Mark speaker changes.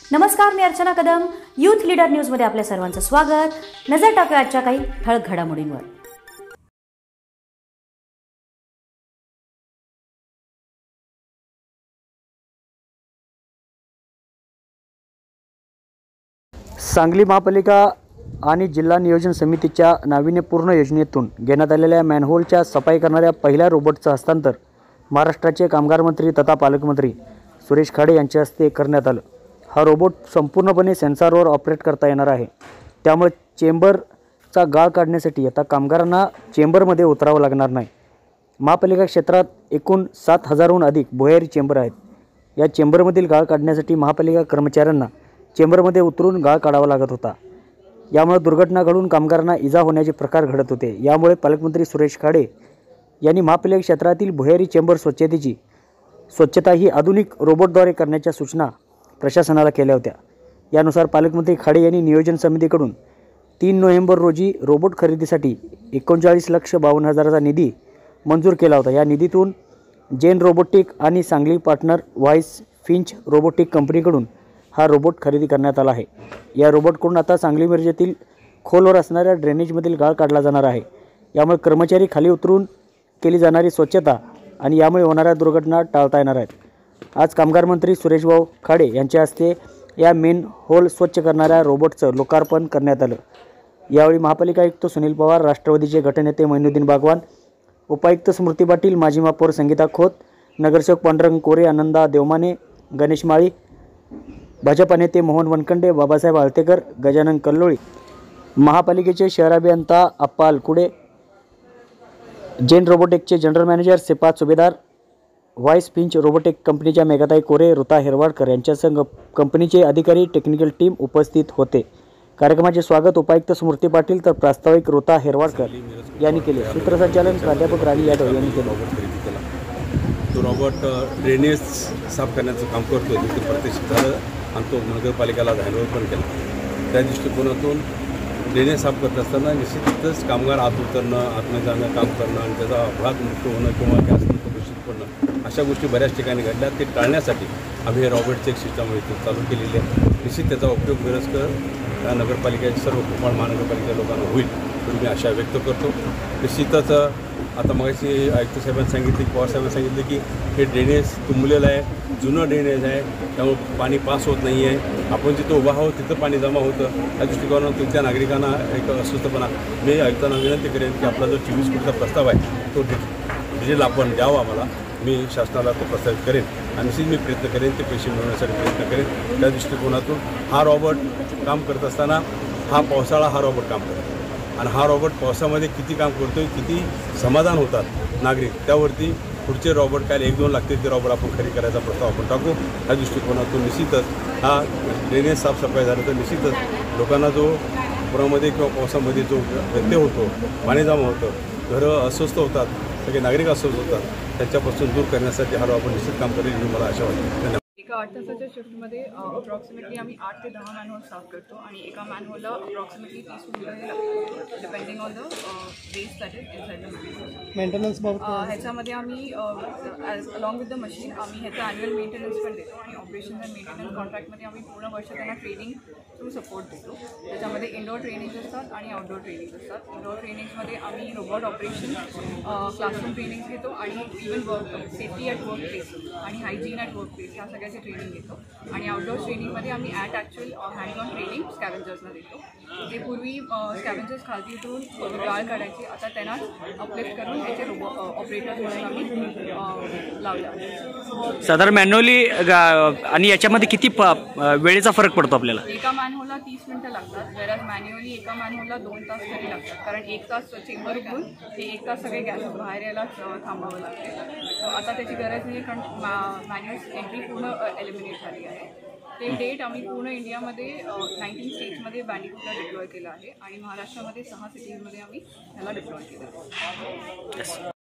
Speaker 1: नमस्कार, मी Archana Kadam. Youth leader न्यूजमध्ये आपल्या सर्वांचं स्वागत. नजर टाकूया आजच्या काही ठळक घडामोडींवर.
Speaker 2: सांगली महापालिका आणि जिल्हा नियोजन समितीच्या नाविन्यपूर्ण योजनेतून घेण्यात आलेल्या मॅनहोलच्या सफाई करणाऱ्या पहिल्या रोबोटचं हस्तांतर महाराष्ट्राचे कामगार मंत्री तथा पालकमंत्री सुरेश खाडे यांच्या हस्ते करण्यात आलं. हा रोबोट संपूर्णपणे सेन्सॉरवर ऑपरेट करता येणार आहे. त्यामुळे चेंबरचा गाळ काढण्यासाठी आता कामगारांना चेंबरमध्ये उतरावं लागणार नाही. महापालिका क्षेत्रात एकूण 7,000हून अधिक भुयारी चेंबर आहेत. या चेंबरमधील गाळ काढण्यासाठी महापालिका कर्मचाऱ्यांना चेंबरमध्ये उतरून गाळ काढावा लागत होता. यामुळे दुर्घटना घडून कामगारांना इजा होण्याचे प्रकार घडत होते. यामुळे पालकमंत्री सुरेश खाडे यांनी महापालिका क्षेत्रातील भुयारी चेंबर स्वच्छता ही आधुनिक रोबोटद्वारे करण्याच्या सूचना प्रशासनाला केल्या होत्या. यानुसार पालकमंत्री खाडे यांनी नियोजन समितीकडून 3 नोव्हेंबर रोजी रोबोट खरेदीसाठी 39,52,000चा निधी मंजूर केला होता. या निधीतून जेन रोबोटिक आणि Sangli partner voice finch robotic कंपनीकडून हा रोबोट खरेदी करण्यात आला आहे. या रोबोटकडून आता सांगली मिरजेतील खोलवर असणाऱ्या ड्रेनेजमधील गाळ काढला जाणार आहे. यामुळे कर्मचारी खाली उतरून केली जाणारी स्वच्छता आणि यामुळे होणाऱ्या दुर्घटना टाळता येणार आहेत. आज कामगार मंत्री सुरेशभाऊ खाडे यांच्या हस्ते या मेन होल स्वच्छ करणाऱ्या रोबोटचं लोकार्पण करण्यात आलं. यावेळी महापालिका आयुक्त सुनील पवार, राष्ट्रवादीचे गटनेते मोइनुद्दीन बागवान, उपायुक्त स्मृती पाटील, माजी महापौर संगीता खोत, नगरसेवक पांडुरंग कोरे, आनंदा देवमाने, गणेश माळी, भाजपा नेते मोहन वनखंडे, बाबासाहेब आळतेकर, गजानन कल्लोळी, महापालिकेचे शहर अभियंता अप्पा अलकुडे, जेन रोबोटिकचे जनरल मॅनेजर सिपात सुभेदार, व्हॉइस फिंच रोबोटिक कंपनीच्या मेघताई कोरे, ऋता हिरवाडकर यांच्यासह कंपनीचे अधिकारी, टेक्निकल टीम उपस्थित होते. कार्यक्रमाचे स्वागत उपायुक्त स्मृती पाटील तर प्रास्ताविक ऋता हिरवाडकर यांनी केले. सूत्रसंचालन प्राध्यापक राणी यादव यांनी केलं.
Speaker 3: तो रोबोट ड्रेनेज साफ करण्याचं काम करतो. तिथे प्रत्यक्ष झालं आणि तो नगरपालिकेला हँडओव्हर पण केला. त्या दृष्टिकोनातून ड्रेनेज साफ करत असताना निश्चितच कामगार आत उतरणं, आतमध्ये जाणं, काम करणं आणि त्याचा अपघात मृत्यू होणं किंवा गॅसनंतर दूषित पडणं अशा गोष्टी बऱ्याच ठिकाणी घडल्या. ते टाळण्यासाठी आम्ही हे रोबोटचे एक सिस्टम इथे चालू केलेली आहे. निश्चित त्याचा उपयोग बेरोजगार नगरपालिकेच्या सर्व कुपाळ महानगरपालिकेच्या लोकांना होईल म्हणून मी आशा व्यक्त करतो. निश्चितच आता मगाशी आयुक्त साहेबांनी सांगितले, पवार साहेबांनी सांगितले की हे ड्रेनेज तुंबलेलं आहे, जुनं ड्रेनेज आहे, त्यामुळे पाणी पास होत नाही आहे. आपण जिथं उभा आहोत तिथं पाणी जमा होतं. या दृष्टिकोनातून तुमच्या नागरिकांना एक अस्वस्थपणा. मी आयुक्तांना विनंती करेन की आपला जो 24 कोटीचा प्रस्ताव आहे तो डिटेल आपण द्यावा आम्हाला. मी शासनाला तो प्रस्तावित करेन आणि निश्चित मी प्रयत्न करेन ते पैसे मिळवण्यासाठी प्रयत्न करेन. त्या दृष्टिकोनातून हा रॉबोट काम करत असताना हा पावसाळा हा रॉबोट काम करतो आणि हा रॉबोट पावसामध्ये किती काम करतो आहे, किती समाधान होतात नागरिक, त्यावरती पुढचे रॉबोट काय 1-2 लागतील ते रॉबोट आपण खरेदी करायचा प्रस्ताव आपण टाकू. ह्या दृष्टिकोनातून निश्चितच हा ड्रेनेज साफसफाई झालं तर निश्चितच लोकांना जो पुरामध्ये किंवा पावसामध्ये जो व्यत्यय होतो, पाणी जमा होतं, घरं अस्वस्थ होतात, सगळे नागरिक अस्वस्थ होतात, त्यांच्यापासून दूर करण्यासाठी हा रॉबोट निश्चित काम करेल ही मला आशा वाटते. धन्यवाद.
Speaker 4: एका 8 तासाच्या शिफ्टमध्ये अप्रॉक्सिमेटली आम्ही 8 ते 10 मॅनहोल साफ करतो आणि एका मॅनहोलला अप्रॉक्सिमेटली 30 मिनिटं लागतात depending on the waste that is inside the machine.
Speaker 5: Maintenance
Speaker 4: ह्याच्यामध्ये आम्ही अलॉंग विथ द मशीन आम्ही ह्याचा ॲन्युअल मेंटेनन्स पण देतो आणि ऑपरेशन अँड मेंटेनन्स कॉन्ट्रॅक्टमध्ये आम्ही पूर्ण वर्ष त्यांना ट्रेनिंग थ्रू सपोर्ट देतो. त्याच्यामध्ये इनडोअर ट्रेनिंग्स असतात आणि आउटडोअर ट्रेनिंग्स असतात. इनडोअर ट्रेनिंग्समध्ये आम्ही रोबोट ऑपरेशन, क्लासरूम ट्रेनिंग्स घेतो आणि even safety at work place आणि हायजीन ॲट वर्क प्लेस ह्या सगळ्याचे ट्रेनिंग घेतो. आणि आउटडोअर ट्रेनिंगमध्ये आम्ही ॲक्च्युअल हँड ऑन ट्रेनिंग स्कॅव्हेंजर्सना देतो. ते पूर्वी स्कॅव्हेंजर्स खालती उतरून गाळ काढायचे, आता त्यांना अपलिफ्ट करून त्याचे ऑपरेटर्स म्हणून आम्ही लावलं.
Speaker 2: साधारण मॅन्युअली आणि याच्यामध्ये किती वेळेचा फरक पडतो आपल्याला?
Speaker 4: एका मॅनहोलला 30 मिनिटं लागतात, वेळात मॅन्युअली एका मॅनहोलला 2 तास तरी लागतात. कारण 1 तास चेंबर उघडून ते 1 तास सगळे गॅस बाहेर यायला थांबावं लागते. आता त्याची गरज नाही कारण मॅन्युअल एंट्री पूर्ण एलिमिनेट झाली आहे. ते डेट आम्ही पूर्ण इंडियामध्ये 19 स्टेट्समध्ये बँडिकूटला डिप्लॉय केलं आहे आणि महाराष्ट्रामध्ये 6 सिटीजमध्ये आम्ही ह्याला डिप्लॉय केलं आहे.